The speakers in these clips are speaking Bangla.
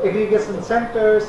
aggregation centers.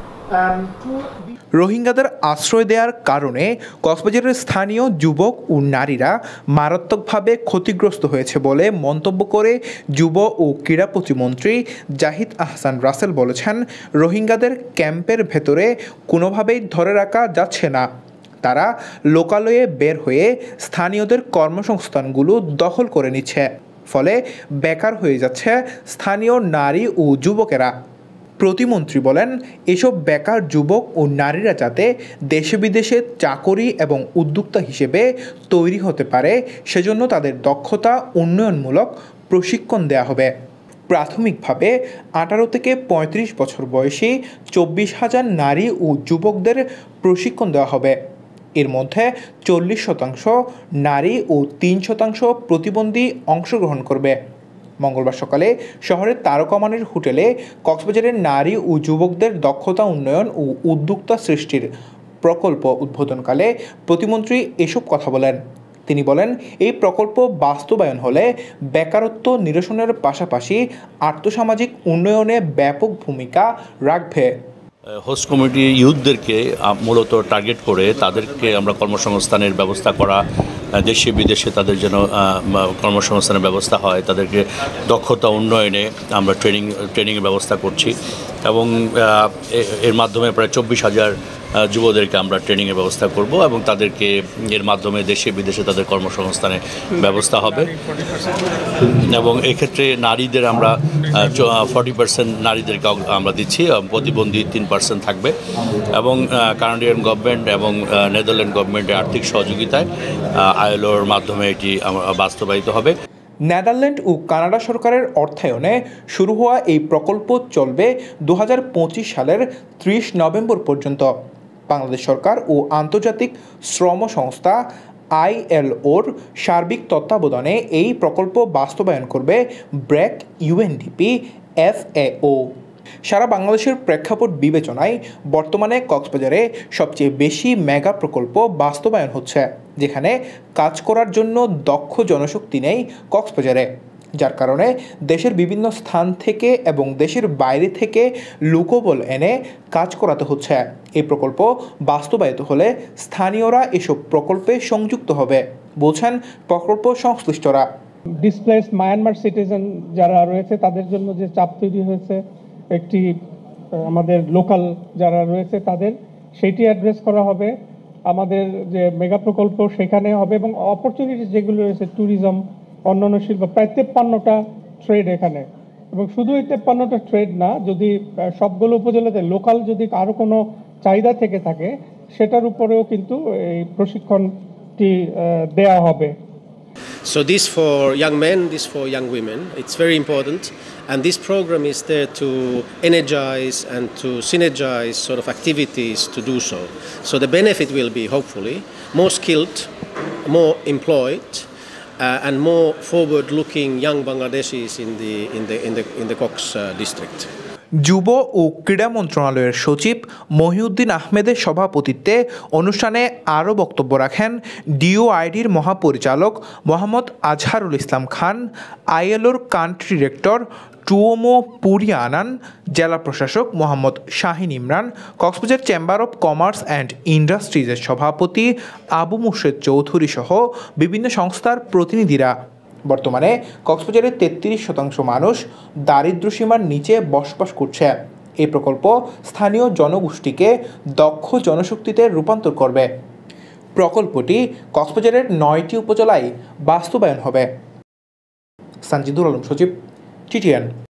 রোহিঙ্গাদের আশ্রয় দেওয়ার কারণে কক্সবাজারের স্থানীয় যুবক ও নারীরা মারাত্মকভাবে ক্ষতিগ্রস্ত হয়েছে বলে মন্তব্য করে যুব ও ক্রীড়া প্রতিমন্ত্রী জাহিদ আহসান রাসেল বলেছেন, রোহিঙ্গাদের ক্যাম্পের ভেতরে কোনোভাবেই ধরে রাখা যাচ্ছে না। তারা লোকালয়ে বের হয়ে স্থানীয়দের কর্মসংস্থানগুলো দখল করে নিচ্ছে, ফলে বেকার হয়ে যাচ্ছে স্থানীয় নারী ও যুবকেরা। প্রতিমন্ত্রী বলেন, এসব বেকার যুবক ও নারীরা যাতে দেশে বিদেশে চাকরি এবং উদ্যোক্তা হিসেবে তৈরি হতে পারে সেজন্য তাদের দক্ষতা উন্নয়নমূলক প্রশিক্ষণ দেওয়া হবে। প্রাথমিকভাবে 18 থেকে 35 বছর বয়সী 24,000 নারী ও যুবকদের প্রশিক্ষণ দেওয়া হবে। এর মধ্যে 40% নারী ও 3% প্রতিবন্ধী অংশগ্রহণ করবে। মঙ্গলবার সকালে শহরের তারকামানের হোটেলে কক্সবাজারের নারী ও যুবকদের দক্ষতা উন্নয়ন ও উদ্যোক্তা সৃষ্টির প্রকল্প উদ্বোধনকালে প্রতিমন্ত্রী এসব কথা বলেন। তিনি বলেন, এই প্রকল্প বাস্তবায়ন হলে বেকারত্ব নিরসনের পাশাপাশি আর্থসামাজিক উন্নয়নে ব্যাপক ভূমিকা রাখবে। হোস্ট কমিউনিটি ইউথদেরকে মূলত টার্গেট করে তাদেরকে আমরা কর্মসংস্থানের ব্যবস্থা করা, দেশে বিদেশে তাদের যেন কর্মসংস্থানের ব্যবস্থা হয়, তাদেরকে দক্ষতা উন্নয়নে আমরা ট্রেনিংয়ের ব্যবস্থা করছি এবং এর মাধ্যমে প্রায় 24,000 যুবদেরকে আমরা ট্রেনিংয়ের ব্যবস্থা করব এবং তাদেরকে এর মাধ্যমে দেশে বিদেশে তাদের কর্মসংস্থানের ব্যবস্থা হবে। এবং এক্ষেত্রে নারীদের আমরা 40% নারীদেরকে আমরা দিচ্ছি, প্রতিবন্ধী 3% থাকবে এবং কানাডিয়ান গভর্নমেন্ট এবং নেদারল্যান্ড গভর্নমেন্টের আর্থিক সহযোগিতায় ILOর মাধ্যমে এটি বাস্তবায়িত হবে। নেদারল্যান্ড ও কানাডা সরকারের অর্থায়নে শুরু হওয়া এই প্রকল্প চলবে 2025 সালের 30 নভেম্বর পর্যন্ত। বাংলাদেশ সরকার ও আন্তর্জাতিক শ্রম সংস্থা ILOর সার্বিক তত্ত্বাবধানে এই প্রকল্প বাস্তবায়ন করবে ব্র্যাক, UNDP, FAO। সারা বাংলাদেশের প্রেক্ষাপট বিবেচনায় বর্তমানে কক্সবাজারে সবচেয়ে বেশি মেগা প্রকল্প বাস্তবায়ন হচ্ছে, যেখানে কাজ করার জন্য দক্ষ জনশক্তি নেই কক্সবাজারে, যার কারণে দেশের বিভিন্ন স্থান থেকে এবং দেশের বাইরে থেকে লোকবল এনে কাজ করাতে হচ্ছে। এই প্রকল্প বাস্তবায়িত হলে স্থানীয়রা এসব প্রকল্পে সংযুক্ত হবে, বলছেন প্রকল্প সংশ্লিষ্টরা। ডিসপ্লেস মায়ানমার সিটিজেন যারা রয়েছে তাদের জন্য যে চাপ তৈরি হয়েছে, একটি আমাদের লোকাল যারা রয়েছে তাদের সেটি অ্যাড্রেস করা হবে। আমাদের যে মেগা প্রকল্প সেখানে হবে এবং অপরচুনিটি যেগুলো রয়েছে ট্যুরিজম, অন্যান্য শিল্প, প্রায় 53টা ট্রেড এখানে। এবং শুধু এই 53টা ট্রেড না, যদি সবগুলো উপজেলাতে লোকাল যদি আরও কোনো চাহিদা থেকে থাকে সেটার উপরেও কিন্তু এই প্রশিক্ষণটি দেয়া হবে। So this for young men, this for young women, it's very important, and this program is there to energize and to synergize sort of activities to do so. So the benefit will be hopefully more skilled, more employed, and more forward-looking young Bangladeshis in the Cox district. যুব ও ক্রীড়া মন্ত্রণালয়ের সচিব মহিউদ্দিন আহমেদের সভাপতিত্বে অনুষ্ঠানে আরও বক্তব্য রাখেন DOIDর মহাপরিচালক মোহাম্মদ আজহারুল ইসলাম খান, ILOর কান্ট্রি ডিরেক্টর টুওমো পুরিয়ানান, জেলা প্রশাসক Mohammad Shahin Imran, Cox's Bazar chamber of commerce and ইন্ডাস্ট্রিজের সভাপতি আবু মুর্শেদ চৌধুরী সহ বিভিন্ন সংস্থার প্রতিনিধিরা। বর্তমানে কক্সবাজারের 33% মানুষ দারিদ্র্যসীমার নিচে বসবাস করছে। এই প্রকল্প স্থানীয় জনগোষ্ঠীকে দক্ষ জনশক্তিতে রূপান্তর করবে। প্রকল্পটি কক্সবাজারের 9টি উপজেলায় বাস্তবায়ন হবে। সানজিদুল আলম সচিব, TTN।